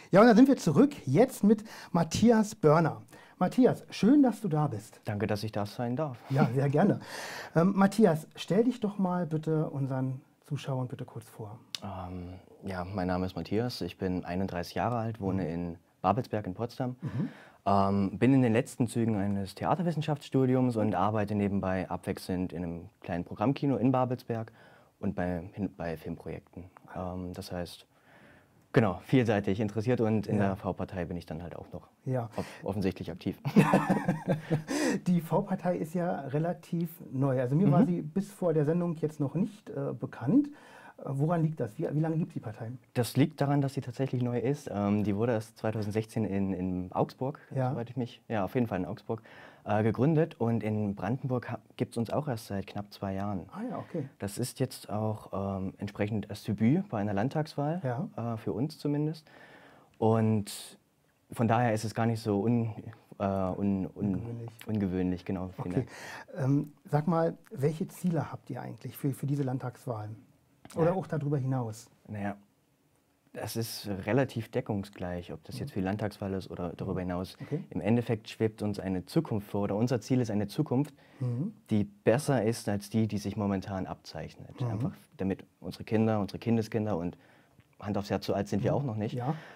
Ja, und da sind wir zurück, jetzt mit Matthias Börner. Matthias, schön, dass du da bist. Danke, dass ich das sein darf. Ja, sehr gerne. Matthias, stell dich doch mal bitte unseren Zuschauern bitte kurz vor. Ja, mein Name ist Matthias, ich bin 31 Jahre alt, wohne in Babelsberg in Potsdam. Bin in den letzten Zügen eines Theaterwissenschaftsstudiums und arbeite nebenbei abwechselnd in einem kleinen Programmkino in Babelsberg und bei Filmprojekten. Das heißt, genau, vielseitig interessiert und in der V-Partei bin ich dann halt auch noch offensichtlich aktiv. Die V-Partei ist ja relativ neu. Also mir war sie bis vor der Sendung jetzt noch nicht bekannt. Woran liegt das? Wie lange gibt es die Partei? Das liegt daran, dass sie tatsächlich neu ist. Die wurde erst 2016 in Augsburg, soweit ich mich, ja auf jeden Fall in Augsburg, gegründet. Und in Brandenburg gibt es uns auch erst seit knapp 2 Jahren. Ah ja, okay. Das ist jetzt auch entsprechend das Debüt bei einer Landtagswahl, für uns zumindest. Und von daher ist es gar nicht so ungewöhnlich. Genau. Okay. Sag mal, welche Ziele habt ihr eigentlich für diese Landtagswahlen? Oder auch darüber hinaus? Naja, das ist relativ deckungsgleich, ob das jetzt für die Landtagswahl ist oder darüber hinaus. Okay. Im Endeffekt schwebt uns eine Zukunft vor, oder unser Ziel ist eine Zukunft, die besser ist als die sich momentan abzeichnet. Einfach damit unsere Kinder, unsere Kindeskinder und Hand aufs Herz, so alt sind wir auch noch nicht,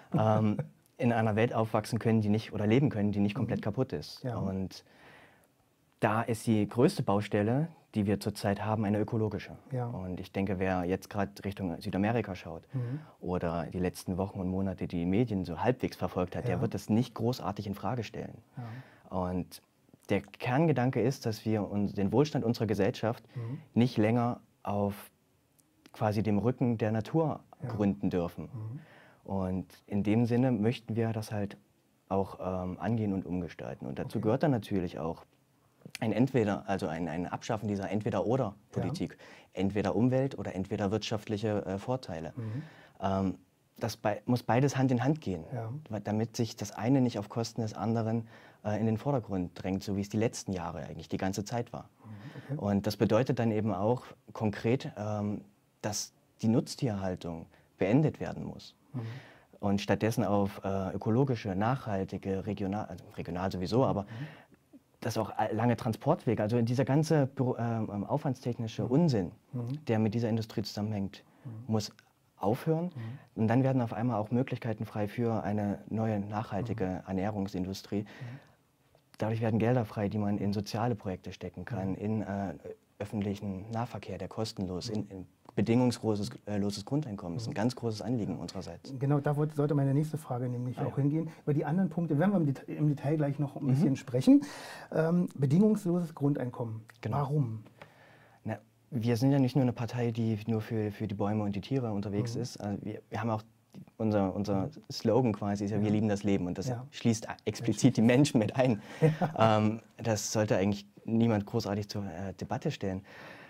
in einer Welt aufwachsen können, die nicht, oder leben können, die nicht komplett kaputt ist. Ja. Und da ist die größte Baustelle, die wir zurzeit haben, eine ökologische. Ja. Und ich denke, wer jetzt gerade Richtung Südamerika schaut oder die letzten Wochen und Monate die Medien so halbwegs verfolgt hat, der wird das nicht großartig in Frage stellen. Ja. Und der Kerngedanke ist, dass wir den Wohlstand unserer Gesellschaft nicht länger auf quasi dem Rücken der Natur gründen dürfen. Und in dem Sinne möchten wir das halt auch angehen und umgestalten. Und dazu gehört dann natürlich auch ein Abschaffen dieser Entweder-oder-Politik. Entweder Umwelt oder entweder wirtschaftliche Vorteile. Das muss beides Hand in Hand gehen, damit sich das eine nicht auf Kosten des anderen in den Vordergrund drängt, so wie es die letzten Jahre eigentlich die ganze Zeit war. Okay. Und das bedeutet dann eben auch konkret, dass die Nutztierhaltung beendet werden muss. Und stattdessen auf ökologische, nachhaltige, regional sowieso, aber dass auch lange Transportwege, also dieser ganze aufwandstechnische Unsinn, der mit dieser Industrie zusammenhängt, muss aufhören. Und dann werden auf einmal auch Möglichkeiten frei für eine neue, nachhaltige Ernährungsindustrie. Dadurch werden Gelder frei, die man in soziale Projekte stecken kann, in öffentlichen Nahverkehr, der kostenlos, in bedingungsloses Grundeinkommen. Das ist ein ganz großes Anliegen unsererseits. Genau, da sollte meine nächste Frage nämlich auch hingehen. Über die anderen Punkte werden wir im Detail gleich noch ein bisschen sprechen. Bedingungsloses Grundeinkommen. Genau. Warum? Na, wir sind ja nicht nur eine Partei, die nur für die Bäume und die Tiere unterwegs ist. Wir haben auch unser Slogan quasi, ist ja, wir lieben das Leben. Und das schließt explizit die Menschen mit ein. Das sollte eigentlich niemand großartig zur Debatte stellen.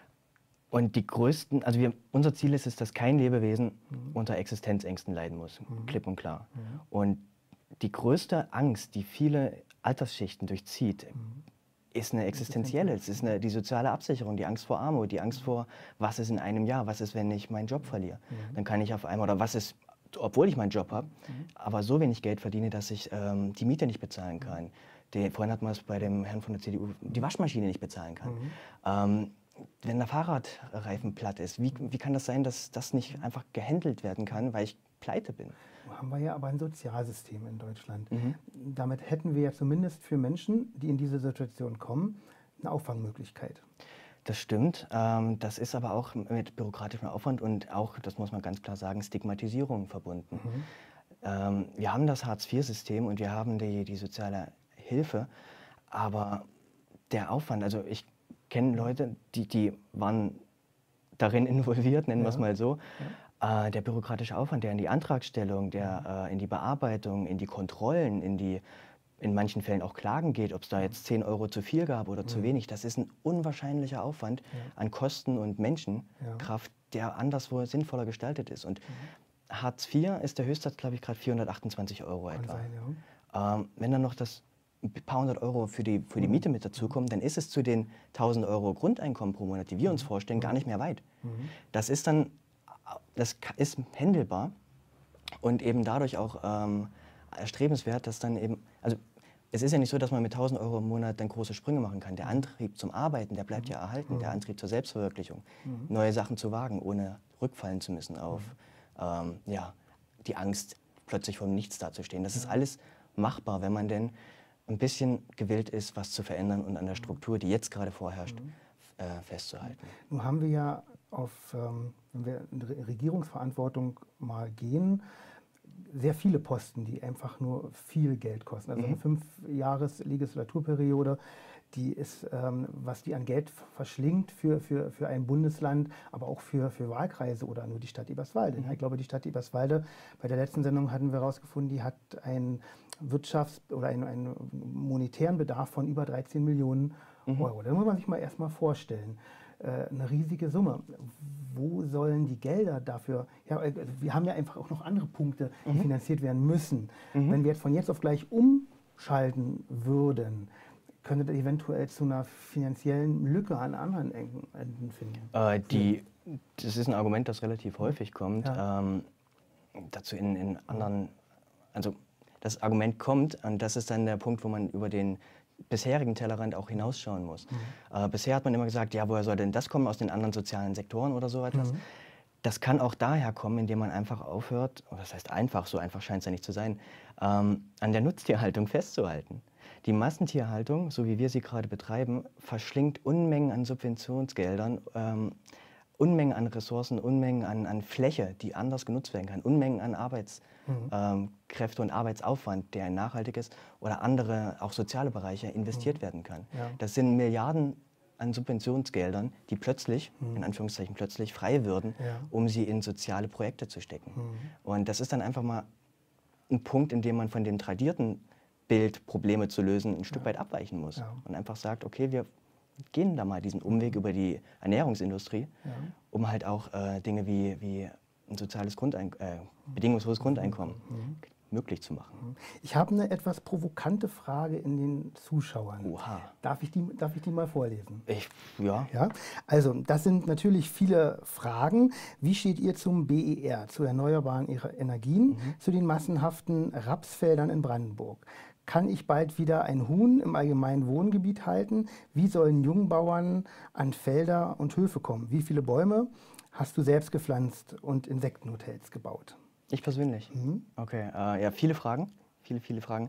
Und die größten, also unser Ziel ist es, dass kein Lebewesen unter Existenzängsten leiden muss, klipp und klar. Und die größte Angst, die viele Altersschichten durchzieht, ist eine existenzielle, es ist die soziale Absicherung, die Angst vor Armut, die Angst vor, was ist in einem Jahr, was ist, wenn ich meinen Job verliere. Dann kann ich auf einmal, oder was ist, obwohl ich meinen Job habe, aber so wenig Geld verdiene, dass ich die Miete nicht bezahlen kann. Vorhin hatten wir es bei dem Herrn von der CDU, die Waschmaschine nicht bezahlen kann. Wenn der Fahrradreifen platt ist, wie kann das sein, dass das nicht einfach gehandelt werden kann, weil ich pleite bin? Haben wir ja aber ein Sozialsystem in Deutschland. Damit hätten wir ja zumindest für Menschen, die in diese Situation kommen, eine Auffangmöglichkeit. Das stimmt. Das ist aber auch mit bürokratischem Aufwand und auch, das muss man ganz klar sagen, Stigmatisierung verbunden. Wir haben das Hartz-IV-System und wir haben die soziale Hilfe, aber der Aufwand, also ich kenne Leute, die waren darin involviert, nennen wir es mal so. Der bürokratische Aufwand, der in die Antragstellung, der in die Bearbeitung, in die Kontrollen, in manchen Fällen auch Klagen geht, ob es da jetzt 10 Euro zu viel gab oder zu wenig, das ist ein unwahrscheinlicher Aufwand an Kosten und Menschenkraft, der anderswo sinnvoller gestaltet ist. Und Hartz IV ist der Höchstsatz, glaube ich, gerade 428 Euro etwa. Wenn dann noch das ein paar hundert Euro für die Miete mit dazukommen, dann ist es zu den 1.000 Euro Grundeinkommen pro Monat, die wir uns vorstellen, gar nicht mehr weit. Das ist handelbar, und eben dadurch auch erstrebenswert, dass dann eben, also es ist ja nicht so, dass man mit 1.000 Euro im Monat dann große Sprünge machen kann. Der Antrieb zum Arbeiten, der bleibt ja erhalten, der Antrieb zur Selbstverwirklichung, neue Sachen zu wagen, ohne rückfallen zu müssen auf ja, die Angst, plötzlich vor dem Nichts dazustehen. Das ist alles machbar, wenn man denn ein bisschen gewillt ist, was zu verändern und an der Struktur, die jetzt gerade vorherrscht, festzuhalten. Nun haben wir ja wenn wir in Regierungsverantwortung mal gehen, sehr viele Posten, die einfach nur viel Geld kosten. Also eine 5-Jahres-Legislaturperiode, die ist, was die an Geld verschlingt für ein Bundesland, aber auch für Wahlkreise oder nur die Stadt Eberswalde. Ich glaube, die Stadt Eberswalde, bei der letzten Sendung hatten wir herausgefunden, die hat einen oder einen monetären Bedarf von über 13 Millionen Euro. Da muss man sich mal erstmal vorstellen. Eine riesige Summe. Wo sollen die Gelder dafür? Ja, wir haben ja einfach auch noch andere Punkte, die finanziert werden müssen. Wenn wir jetzt von jetzt auf gleich umschalten würden, könnte das eventuell zu einer finanziellen Lücke an anderen Enden finden. Das ist ein Argument, das relativ häufig kommt. Ja. Dazu in anderen, also das Argument kommt, und das ist dann der Punkt, wo man über den bisherigen Tellerrand auch hinausschauen muss. Bisher hat man immer gesagt, ja, woher soll denn das kommen, aus den anderen sozialen Sektoren oder so etwas. Das kann auch daher kommen, indem man einfach aufhört, oder das heißt einfach, so einfach scheint es ja nicht zu sein, an der Nutztierhaltung festzuhalten. Die Massentierhaltung, so wie wir sie gerade betreiben, verschlingt Unmengen an Subventionsgeldern, Unmengen an Ressourcen, Unmengen an Fläche, die anders genutzt werden kann, Unmengen an Arbeitskräfte und Arbeitsaufwand, der nachhaltig ist, oder andere, auch soziale Bereiche, investiert werden kann. Ja. Das sind Milliarden an Subventionsgeldern, die plötzlich, in Anführungszeichen plötzlich, frei würden, um sie in soziale Projekte zu stecken. Und das ist dann einfach mal ein Punkt, in dem man von dem tradierten Bild, Probleme zu lösen, ein Stück weit abweichen muss. Und einfach sagt, okay, wir gehen da mal diesen Umweg über die Ernährungsindustrie, um halt auch Dinge wie ein soziales bedingungsloses Grundeinkommen möglich zu machen. Ich habe eine etwas provokante Frage in den Zuschauern. Oha. Darf ich die mal vorlesen? Ja. Ja, also das sind natürlich viele Fragen. Wie steht ihr zum BER, zu erneuerbaren Energien, zu den massenhaften Rapsfeldern in Brandenburg? Kann ich bald wieder ein Huhn im allgemeinen Wohngebiet halten? Wie sollen Jungbauern an Felder und Höfe kommen? Wie viele Bäume hast du selbst gepflanzt und Insektenhotels gebaut? Ich persönlich? Okay, ja, viele Fragen. Viele Fragen.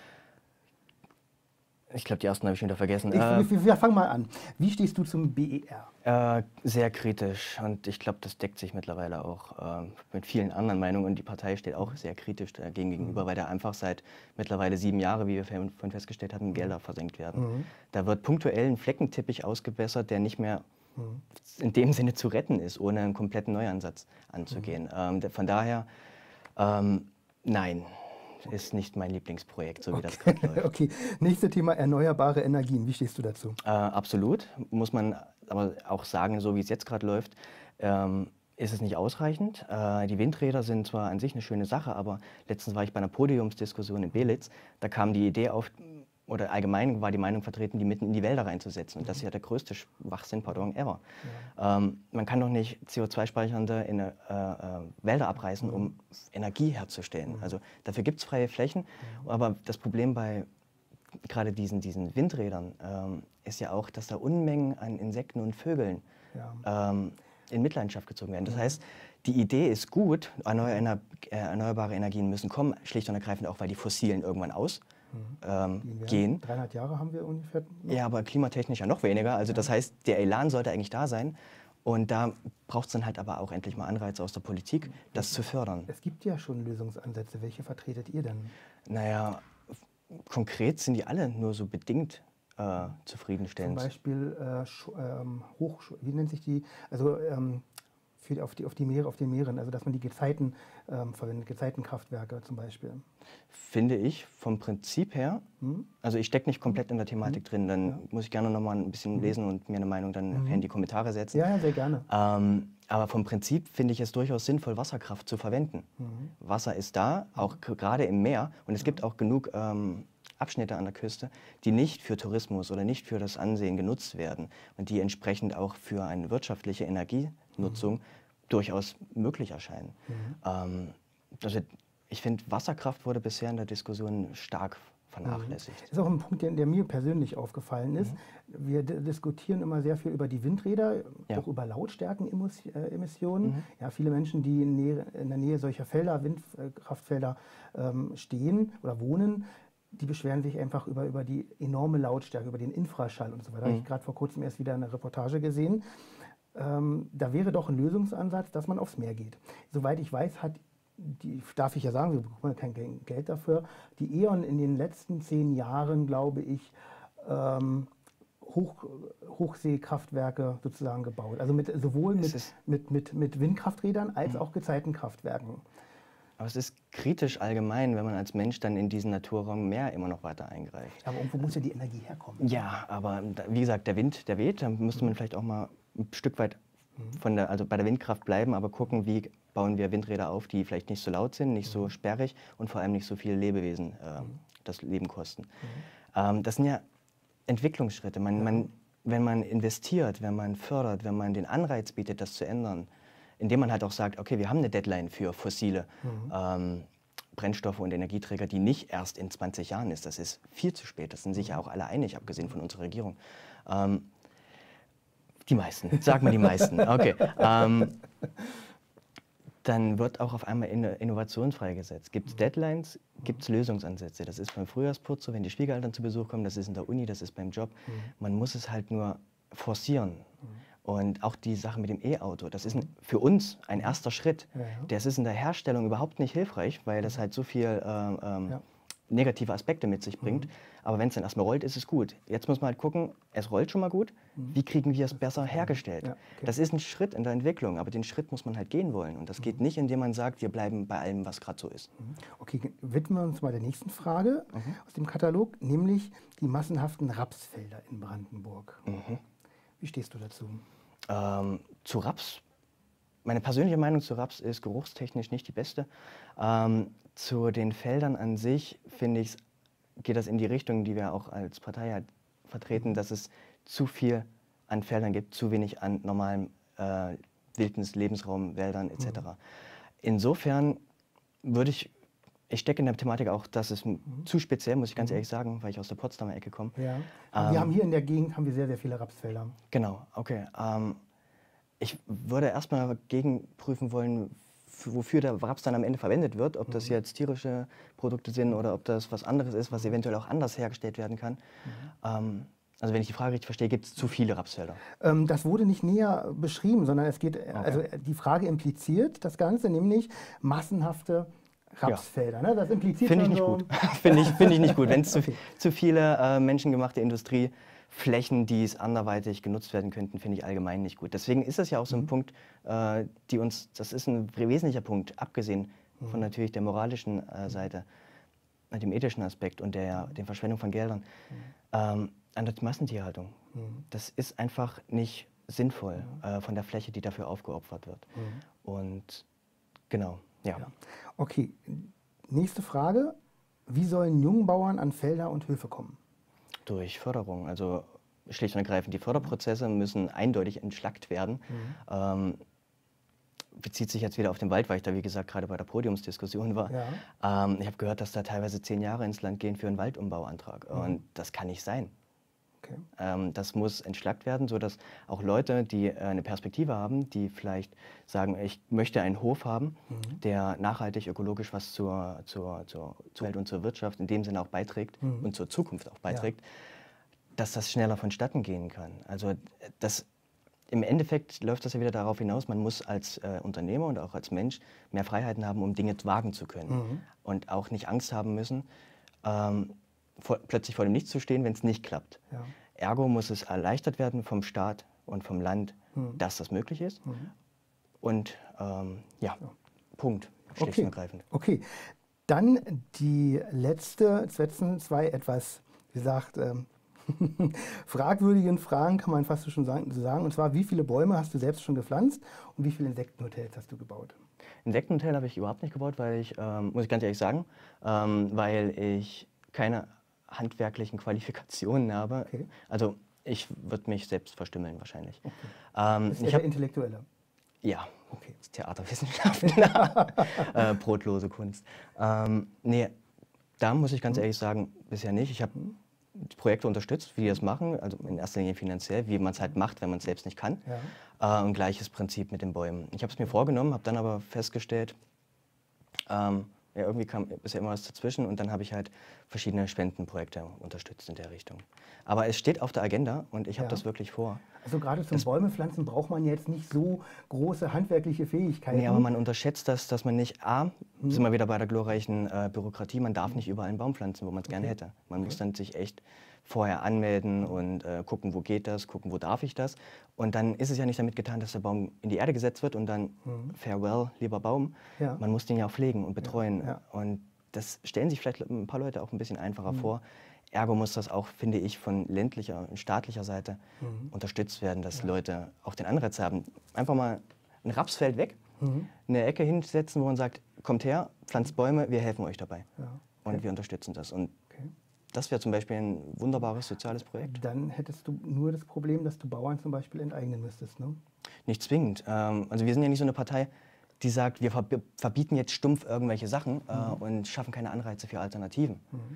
Ich glaube, die ersten habe ich schon wieder vergessen. Wir fangen mal an. Wie stehst du zum BER? Sehr kritisch, und ich glaube, das deckt sich mittlerweile auch mit vielen anderen Meinungen, und die Partei steht auch sehr kritisch dagegen gegenüber, weil da einfach seit mittlerweile 7 Jahren, wie wir vorhin festgestellt hatten, Gelder versenkt werden. Da wird punktuell ein Fleckenteppich ausgebessert, der nicht mehr in dem Sinne zu retten ist, ohne einen kompletten Neuansatz anzugehen. Von daher, nein. Ist nicht mein Lieblingsprojekt, so wie das gerade läuft. Okay, nächstes Thema, erneuerbare Energien. Wie stehst du dazu? Absolut. Muss man aber auch sagen, so wie es jetzt gerade läuft, ist es nicht ausreichend. Die Windräder sind zwar an sich eine schöne Sache, aber letztens war ich bei einer Podiumsdiskussion in Belitz, da kam die Idee auf, oder allgemein war die Meinung vertreten, die mitten in die Wälder reinzusetzen. Und das ist ja der größte Schwachsinn, ever. Man kann doch nicht CO2-speichernde Wälder abreißen, um Energie herzustellen. Also dafür gibt es freie Flächen. Aber das Problem bei gerade diesen Windrädern ist ja auch, dass da Unmengen an Insekten und Vögeln in Mitleidenschaft gezogen werden. Das heißt, die Idee ist gut, erneuerbare Energien müssen kommen, schlicht und ergreifend auch, weil die fossilen irgendwann gehen. 300 Jahre haben wir ungefähr noch. Ja, aber klimatechnisch ja noch weniger. Also das heißt, der Elan sollte eigentlich da sein. Und da braucht es dann halt aber auch endlich mal Anreize aus der Politik, das zu fördern. Es gibt ja schon Lösungsansätze. Welche vertretet ihr denn? Naja, konkret sind die alle nur so bedingt zufriedenstellend. Zum Beispiel wie nennt sich die? Also auf den Meeren, also dass man die Gezeiten verwendet, Gezeitenkraftwerke zum Beispiel. Finde ich vom Prinzip her, also ich stecke nicht komplett in der Thematik drin, dann muss ich gerne noch mal ein bisschen lesen und mir eine Meinung dann in die Kommentare setzen. Ja, sehr gerne. Aber vom Prinzip finde ich es durchaus sinnvoll, Wasserkraft zu verwenden. Wasser ist da, auch gerade im Meer, und es gibt auch genug Abschnitte an der Küste, die nicht für Tourismus oder nicht für das Ansehen genutzt werden und die entsprechend auch für eine wirtschaftliche Energienutzung durchaus möglich erscheinen. Also ich finde, Wasserkraft wurde bisher in der Diskussion stark vernachlässigt. Das ist auch ein Punkt, der mir persönlich aufgefallen ist. Wir diskutieren immer sehr viel über die Windräder, auch über Lautstärkenemissionen. Ja, viele Menschen, die in der Nähe solcher Felder, Windkraftfelder stehen oder wohnen, die beschweren sich einfach über die enorme Lautstärke, über den Infraschall und so weiter. Da habe ich gerade vor kurzem erst wieder eine Reportage gesehen. Da wäre doch ein Lösungsansatz, dass man aufs Meer geht. Soweit ich weiß, darf ich ja sagen, wir bekommen ja kein Geld dafür, die E.ON in den letzten 10 Jahren, glaube ich, Hochseekraftwerke sozusagen gebaut. Also sowohl mit Windkrafträdern als auch Gezeitenkraftwerken. Aber es ist kritisch allgemein, wenn man als Mensch dann in diesen Naturraum Meer immer noch weiter eingreift. Aber irgendwo muss ja die Energie herkommen. Ja, aber wie gesagt, der Wind, der weht, da müsste man vielleicht auch mal ein Stück weit also bei der Windkraft bleiben, aber gucken, wie bauen wir Windräder auf, die vielleicht nicht so laut sind, nicht so sperrig und vor allem nicht so viele Lebewesen das Leben kosten. Das sind ja Entwicklungsschritte. Wenn man investiert, wenn man fördert, wenn man den Anreiz bietet, das zu ändern, indem man halt auch sagt, okay, wir haben eine Deadline für fossile Brennstoffe und Energieträger, die nicht erst in 20 Jahren ist. Das ist viel zu spät. Das sind sich ja auch alle einig, abgesehen von unserer Regierung. Die meisten, sag mal die meisten. Okay. Dann wird auch auf einmal Innovation freigesetzt. Gibt es Deadlines, gibt es Lösungsansätze. Das ist beim Frühjahrsputz so, wenn die Schwiegereltern zu Besuch kommen, das ist in der Uni, das ist beim Job. Man muss es halt nur forcieren. Und auch die Sache mit dem E-Auto, das ist für uns ein erster Schritt. Das ist in der Herstellung überhaupt nicht hilfreich, weil das halt so viel negative Aspekte mit sich bringt. Aber wenn es dann erstmal rollt, ist es gut. Jetzt muss man halt gucken, es rollt schon mal gut, wie kriegen wir es besser hergestellt? Ja, okay. Das ist ein Schritt in der Entwicklung, aber den Schritt muss man halt gehen wollen. Und das geht nicht, indem man sagt, wir bleiben bei allem, was gerade so ist. Okay, widmen wir uns mal der nächsten Frage aus dem Katalog, nämlich die massenhaften Rapsfelder in Brandenburg. Wie stehst du dazu? Zu Raps? Meine persönliche Meinung zu Raps ist geruchstechnisch nicht die beste. Zu den Feldern an sich, finde ich, geht das in die Richtung, die wir auch als Partei halt vertreten, dass es zu viel an Feldern gibt, zu wenig an normalem Wildnis, Lebensraum, Wäldern etc. Insofern ich stecke in der Thematik auch, dass es zu speziell, muss ich ganz ehrlich sagen, weil ich aus der Potsdamer Ecke komme. Ja. Wir haben hier in der Gegend sehr, sehr viele Rapsfelder. Genau, okay. Ich würde erstmal gegenprüfen wollen, wofür der Raps dann am Ende verwendet wird, ob das jetzt tierische Produkte sind oder ob das was anderes ist, was eventuell auch anders hergestellt werden kann. Also wenn ich die Frage richtig verstehe, gibt es zu viele Rapsfelder? Das wurde nicht näher beschrieben, sondern es geht, also die Frage impliziert das Ganze, nämlich massenhafte Rapsfelder. Ne? Das impliziert Finde ich nicht gut. Finde ich nicht gut, wenn es zu viele menschengemachte Industrieflächen, die es anderweitig genutzt werden könnten, finde ich allgemein nicht gut. Deswegen ist das ja auch so ein Punkt, das ist ein wesentlicher Punkt, abgesehen von natürlich der moralischen Seite, dem ethischen Aspekt und der Verschwendung von Geldern, an der Massentierhaltung. Das ist einfach nicht sinnvoll von der Fläche, die dafür aufgeopfert wird. Und genau, ja. Okay, nächste Frage. Wie sollen Jungbauern an Felder und Höfe kommen? Durch Förderung. Also schlicht und ergreifend, die Förderprozesse müssen eindeutig entschlackt werden. Bezieht sich jetzt wieder auf den Wald, weil ich da, wie gesagt, gerade bei der Podiumsdiskussion war. Ich habe gehört, dass da teilweise 10 Jahre ins Land gehen für einen Waldumbauantrag. Und das kann nicht sein. Okay. Das muss entschlackt werden, sodass auch Leute, die eine Perspektive haben, die vielleicht sagen, ich möchte einen Hof haben, der nachhaltig, ökologisch was zur Welt und zur Wirtschaft in dem Sinne auch beiträgt und zur Zukunft auch beiträgt, dass das schneller vonstatten gehen kann. Also im Endeffekt läuft das ja wieder darauf hinaus, man muss als Unternehmer und auch als Mensch mehr Freiheiten haben, um Dinge wagen zu können. Und auch nicht Angst haben müssen, plötzlich vor dem Nichts zu stehen, wenn es nicht klappt. Ergo muss es erleichtert werden vom Staat und vom Land, dass das möglich ist. Und Punkt, schlicht und ergreifend. Okay, dann die letzten 2 etwas, wie gesagt, fragwürdigen Fragen, kann man fast schon sagen. Und zwar, wie viele Bäume hast du selbst schon gepflanzt und wie viele Insektenhotels hast du gebaut? Insektenhotel habe ich überhaupt nicht gebaut, weil ich, muss ich ganz ehrlich sagen, weil ich keine handwerklichen Qualifikationen habe. Okay. Also ich würde mich selbst verstümmeln wahrscheinlich. Okay. Das ist der Intellektuelle? Ja, Okay. Theaterwissenschaften, brotlose Kunst. Nee, da muss ich ganz ehrlich sagen, bisher nicht. Ich habe Projekte unterstützt, wie die das machen, also in erster Linie finanziell, wie man es halt macht, wenn man es selbst nicht kann. Ja. Und gleiches Prinzip mit den Bäumen. Ich habe es mir vorgenommen, habe dann aber festgestellt, ja, irgendwie kam bisher immer was dazwischen und dann habe ich halt verschiedene Spendenprojekte unterstützt in der Richtung. Aber es steht auf der Agenda und ich habe das wirklich vor. Also gerade zum Bäumepflanzen braucht man jetzt nicht so große handwerkliche Fähigkeiten. Nee, aber man unterschätzt das, dass man nicht, sind wir wieder bei der glorreichen Bürokratie, man darf nicht überall einen Baum pflanzen, wo man es gerne hätte. Man muss dann sich echt vorher anmelden und gucken, wo geht das, gucken, wo darf ich das. Und dann ist es ja nicht damit getan, dass der Baum in die Erde gesetzt wird und dann farewell, lieber Baum. Ja. Man muss den ja auch pflegen und betreuen. Ja. Ja. Und das stellen sich vielleicht ein paar Leute auch ein bisschen einfacher vor. Ergo muss das auch, finde ich, von ländlicher und staatlicher Seite unterstützt werden, dass Leute auch den Anreiz haben. Einfach mal ein Rapsfeld weg, eine Ecke hinsetzen, wo man sagt, kommt her, pflanzt Bäume, wir helfen euch dabei. Ja. Okay. Und wir unterstützen das. Und das wäre zum Beispiel ein wunderbares soziales Projekt. Dann hättest du nur das Problem, dass du Bauern zum Beispiel enteignen müsstest, ne? Nicht zwingend. Also wir sind ja nicht so eine Partei, die sagt, wir verbieten jetzt stumpf irgendwelche Sachen und schaffen keine Anreize für Alternativen.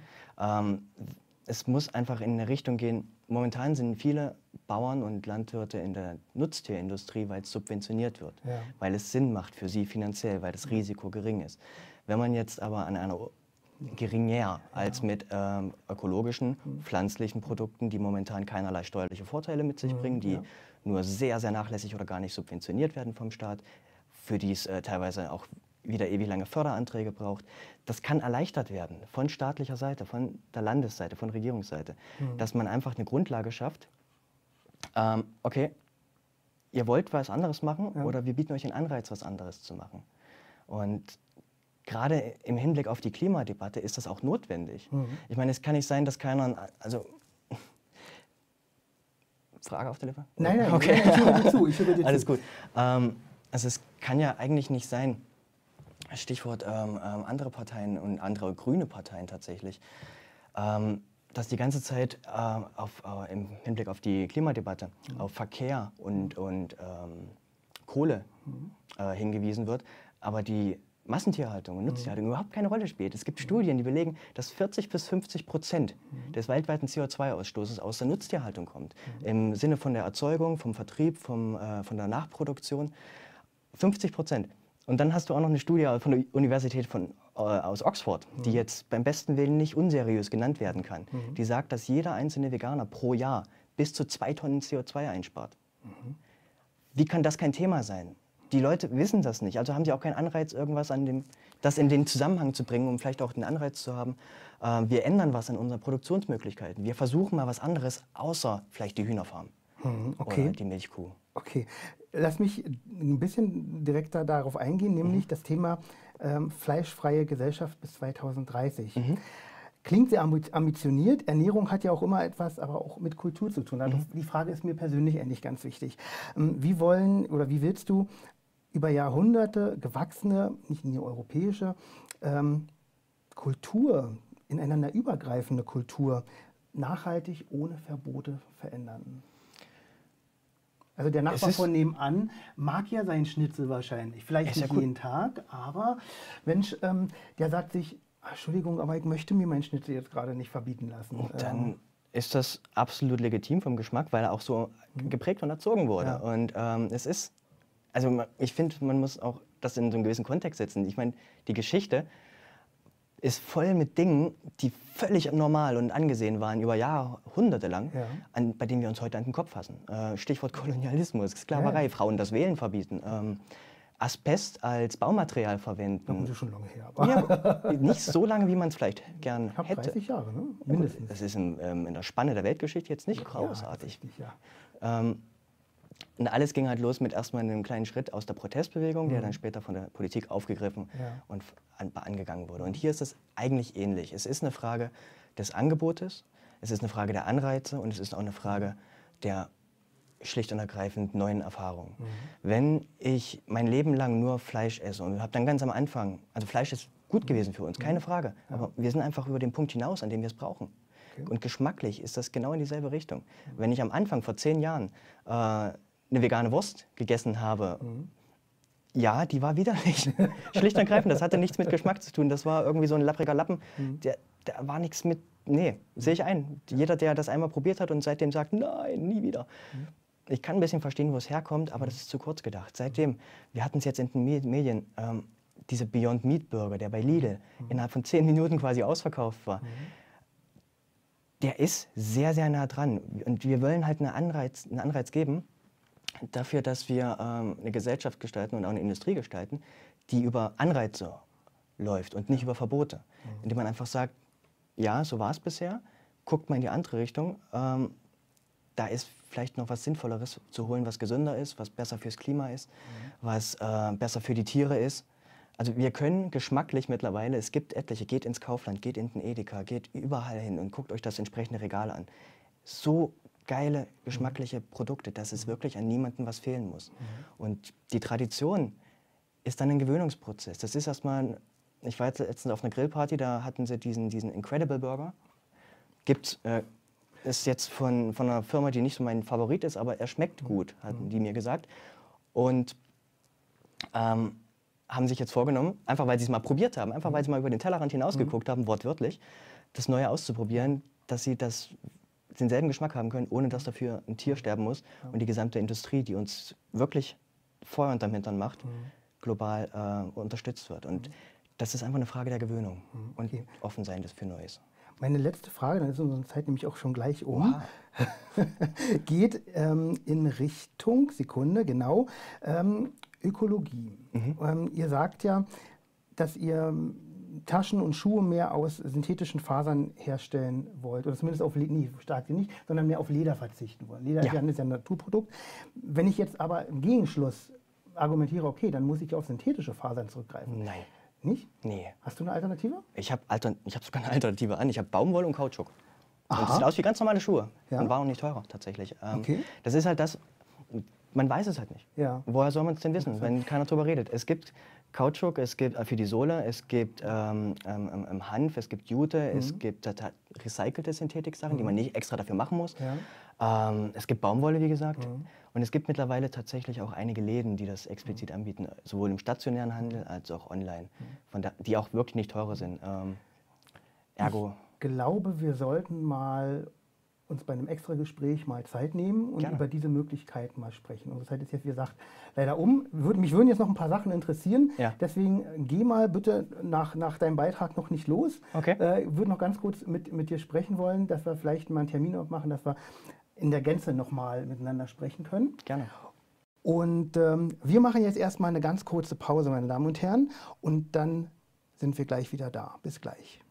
Es muss einfach in eine Richtung gehen. Momentan sind viele Bauern und Landwirte in der Nutztierindustrie, weil es subventioniert wird, weil es Sinn macht für sie finanziell, weil das Risiko gering ist. Wenn man jetzt aber an einer geringer als mit ökologischen, pflanzlichen Produkten, die momentan keinerlei steuerliche Vorteile mit sich bringen, die nur sehr, sehr nachlässig oder gar nicht subventioniert werden vom Staat, für die es teilweise auch wieder ewig lange Förderanträge braucht. Das kann erleichtert werden von staatlicher Seite, von der Landesseite, von Regierungsseite, dass man einfach eine Grundlage schafft. Okay, ihr wollt was anderes machen oder wir bieten euch einen Anreiz, was anderes zu machen. Und gerade im Hinblick auf die Klimadebatte ist das auch notwendig. Ich meine, es kann nicht sein, dass keiner, also Frage auf der Lippe? Nein, okay. Ich höre dir zu. Alles gut. Also es kann ja eigentlich nicht sein, Stichwort andere Parteien und andere grüne Parteien tatsächlich, dass die ganze Zeit im Hinblick auf die Klimadebatte auf Verkehr und Kohle hingewiesen wird, aber die Massentierhaltung und Nutztierhaltung überhaupt keine Rolle spielt. Es gibt Studien, die belegen, dass 40–50% des weltweiten CO2-Ausstoßes aus der Nutztierhaltung kommt. Im Sinne von der Erzeugung, vom Vertrieb, von der Nachproduktion. 50%. Und dann hast du auch noch eine Studie von der Universität aus Oxford, die jetzt beim besten Willen nicht unseriös genannt werden kann. Die sagt, dass jeder einzelne Veganer pro Jahr bis zu 2 Tonnen CO2 einspart. Wie kann das kein Thema sein? Die Leute wissen das nicht, also haben sie auch keinen Anreiz, irgendwas das in den Zusammenhang zu bringen, um vielleicht auch den Anreiz zu haben, wir ändern was an unseren Produktionsmöglichkeiten. Wir versuchen mal was anderes, außer vielleicht die Hühnerfarm oder die Milchkuh. Okay, lass mich ein bisschen direkter darauf eingehen, nämlich das Thema fleischfreie Gesellschaft bis 2030. Klingt sehr ambitioniert. Ernährung hat ja auch immer etwas, aber auch mit Kultur zu tun. Also die Frage ist mir persönlich endlich ganz wichtig. Wie willst du über Jahrhunderte gewachsene, nicht nur europäische, Kultur, ineinander übergreifende Kultur, nachhaltig ohne Verbote verändern? Also der Nachbar von nebenan mag ja seinen Schnitzel wahrscheinlich, vielleicht nicht jeden Tag, aber Mensch, der sagt sich, Entschuldigung, aber ich möchte mir meinen Schnitzel jetzt gerade nicht verbieten lassen. Dann ist das absolut legitim vom Geschmack, weil er auch so geprägt und erzogen wurde. Ja. Und ich finde, man muss auch das in so einen gewissen Kontext setzen. Ich meine, die Geschichte ist voll mit Dingen, die völlig normal und angesehen waren über Jahrhunderte lang, bei denen wir uns heute an den Kopf fassen. Stichwort Kolonialismus, Sklaverei, Frauen das Wählen verbieten, Asbest als Baumaterial verwenden. Das ist schon lange her. Aber nicht so lange, wie man es vielleicht gern hätte. 30 Jahre, ne? Mindestens. Das ist in der Spanne der Weltgeschichte jetzt nicht großartig. Und alles ging halt los mit erstmal einem kleinen Schritt aus der Protestbewegung, der dann später von der Politik aufgegriffen und angegangen wurde. Und hier ist es eigentlich ähnlich. Es ist eine Frage des Angebotes, es ist eine Frage der Anreize und es ist auch eine Frage der schlicht und ergreifend neuen Erfahrungen. Wenn ich mein Leben lang nur Fleisch esse und habe dann ganz am Anfang, also Fleisch ist gut gewesen für uns, keine Frage, aber wir sind einfach über den Punkt hinaus, an dem wir es brauchen. Und geschmacklich ist das genau in dieselbe Richtung. Wenn ich am Anfang vor 10 Jahren eine vegane Wurst gegessen habe, Ja, die war widerlich. Schlicht und ergreifend, das hatte nichts mit Geschmack zu tun. Das war irgendwie so ein lappriger Lappen. Der war nichts mit, nee, sehe ich ein. Jeder, der das einmal probiert hat und seitdem sagt, nein, nie wieder. Ich kann ein bisschen verstehen, wo es herkommt, aber das ist zu kurz gedacht. Seitdem, wir hatten es jetzt in den Medien, diese Beyond Meat Burger, der bei Lidl innerhalb von 10 Minuten quasi ausverkauft war, der ist sehr, sehr nah dran. Und wir wollen halt einen Anreiz geben, dafür, dass wir eine Gesellschaft gestalten und auch eine Industrie gestalten, die über Anreize läuft und nicht über Verbote. Indem man einfach sagt, ja, so war es bisher, guckt mal in die andere Richtung, da ist vielleicht noch was Sinnvolleres zu holen, was gesünder ist, was besser fürs Klima ist, was besser für die Tiere ist. Also wir können geschmacklich mittlerweile, es gibt etliche, geht ins Kaufland, geht in den Edeka, geht überall hin und guckt euch das entsprechende Regal an. So geile, geschmackliche Produkte, dass es wirklich an niemandem was fehlen muss. Und die Tradition ist dann ein Gewöhnungsprozess. Das ist erstmal, ich war jetzt letztens auf einer Grillparty, da hatten sie diesen Incredible Burger. Ist jetzt von einer Firma, die nicht so mein Favorit ist, aber er schmeckt gut, hatten die mir gesagt. Und haben sich jetzt vorgenommen, einfach weil sie es mal probiert haben, einfach weil sie mal über den Tellerrand hinausgeguckt haben, wortwörtlich, das Neue auszuprobieren, dass sie denselben Geschmack haben können, ohne dass dafür ein Tier sterben muss und die gesamte Industrie, die uns wirklich Feuer unterm Hintern macht, global unterstützt wird. Und das ist einfach eine Frage der Gewöhnung und offen sein für Neues. Meine letzte Frage, dann ist unsere Zeit nämlich auch schon gleich um, geht in Richtung, Sekunde, genau, Ökologie. Ihr sagt ja, dass ihr Taschen und Schuhe mehr aus synthetischen Fasern herstellen wollt. Oder zumindest auf sagt ihr nicht, sondern mehr auf Leder verzichten wollt. Leder ist ja ein Naturprodukt. Wenn ich jetzt aber im Gegenschluss argumentiere, okay, dann muss ich auf synthetische Fasern zurückgreifen. Nein. Nicht? Nee. Hast du eine Alternative? Ich habe sogar eine Alternative an. Ich habe Baumwolle und Kautschuk. Und das sieht aus wie ganz normale Schuhe. Ja? Und war auch nicht teurer tatsächlich. Okay. Das ist halt das, man weiß es halt nicht. Ja. Woher soll man es denn wissen, wenn keiner drüber redet? Es gibt Kautschuk, es gibt für die Sohle, es gibt Hanf, es gibt Jute, es gibt recycelte Synthetik-Sachen, die man nicht extra dafür machen muss. Ja. Es gibt Baumwolle, wie gesagt. Und es gibt mittlerweile tatsächlich auch einige Läden, die das explizit anbieten, sowohl im stationären Handel als auch online, die auch wirklich nicht teurer sind. Ergo. Ich glaube, wir sollten mal uns bei einem extra Gespräch mal Zeit nehmen und über diese Möglichkeiten mal sprechen. Unsere Zeit ist jetzt, wie gesagt, leider um. Mich würden jetzt noch ein paar Sachen interessieren. Ja. Deswegen geh mal bitte nach deinem Beitrag noch nicht los. Okay. Würde noch ganz kurz mit dir sprechen wollen, dass wir vielleicht mal einen Termin machen, dass wir in der Gänze nochmal miteinander sprechen können. Gerne. Und wir machen jetzt erstmal eine ganz kurze Pause, meine Damen und Herren. Und dann sind wir gleich wieder da. Bis gleich.